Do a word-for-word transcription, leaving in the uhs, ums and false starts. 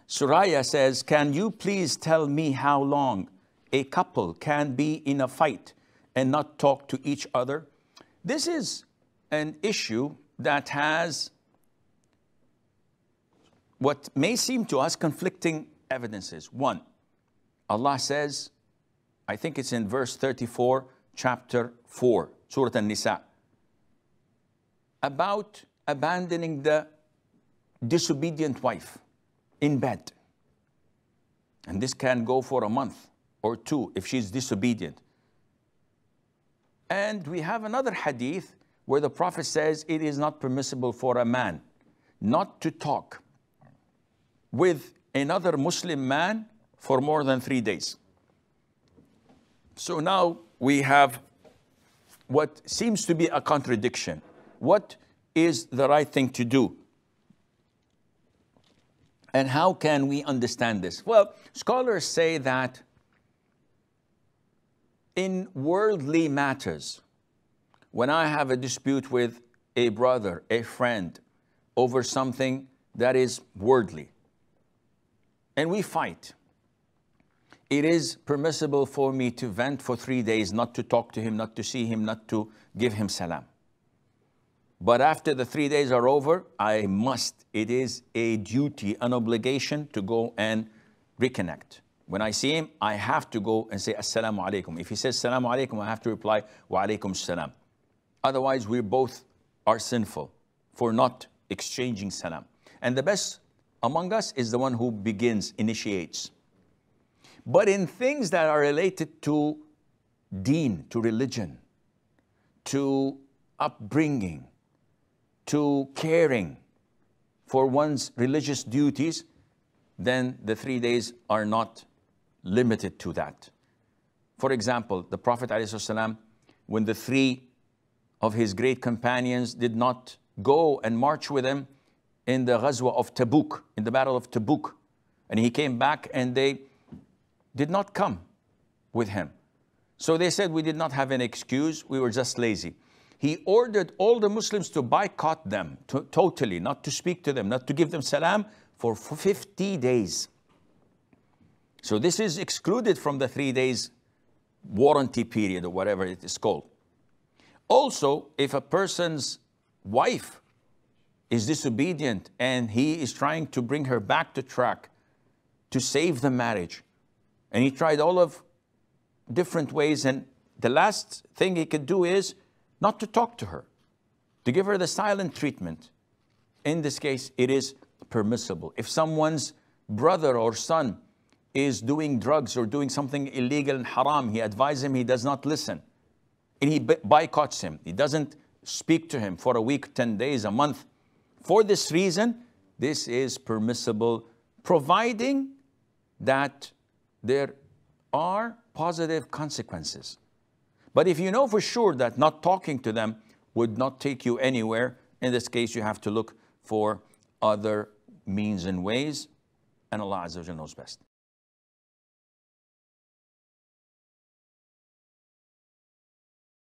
Suraya says, can you please tell me how long a couple can be in a fight and not talk to each other? This is an issue that has what may seem to us conflicting evidences. One, Allah says, I think it's in verse thirty-four, chapter four, Surah An-Nisa, about abandoning the disobedient wife in bed. And this can go for a month or two if she's disobedient. And we have another hadith where the Prophet says it is not permissible for a man not to talk with another Muslim man for more than three days. So now we have what seems to be a contradiction. What is the right thing to do? And how can we understand this? Well, scholars say that in worldly matters, when I have a dispute with a brother, a friend, over something that is worldly, and we fight, it is permissible for me to vent for three days, not to talk to him, not to see him, not to give him salam. But after the three days are over, I must, it is a duty, an obligation to go and reconnect. When I see him, I have to go and say, Assalamu alaikum. If he says, Assalamu alaikum, I have to reply, Wa alaikum salam. Otherwise, we both are sinful for not exchanging salam. And the best among us is the one who begins, initiates. But in things that are related to deen, to religion, to upbringing, to caring for one's religious duties, then the three days are not limited to that. For example, the Prophet ﷺ, when the three of his great companions did not go and march with him in the Ghazwa of Tabuk, in the Battle of Tabuk, and he came back and they did not come with him. So they said, we did not have an excuse, we were just lazy. He ordered all the Muslims to boycott them to, totally, not to speak to them, not to give them salam for fifty days. So this is excluded from the three days warranty period or whatever it is called. Also, if a person's wife is disobedient and he is trying to bring her back to track to save the marriage, and he tried all of different ways, and the last thing he could do is not to talk to her, to give her the silent treatment. In this case, it is permissible. If someone's brother or son is doing drugs or doing something illegal and haram, he advises him, he does not listen. And he boycotts him. He doesn't speak to him for a week, ten days, a month. For this reason, this is permissible, providing that there are positive consequences. But if you know for sure that not talking to them would not take you anywhere, in this case, you have to look for other means and ways, and Allah Azza wa Jalla knows best.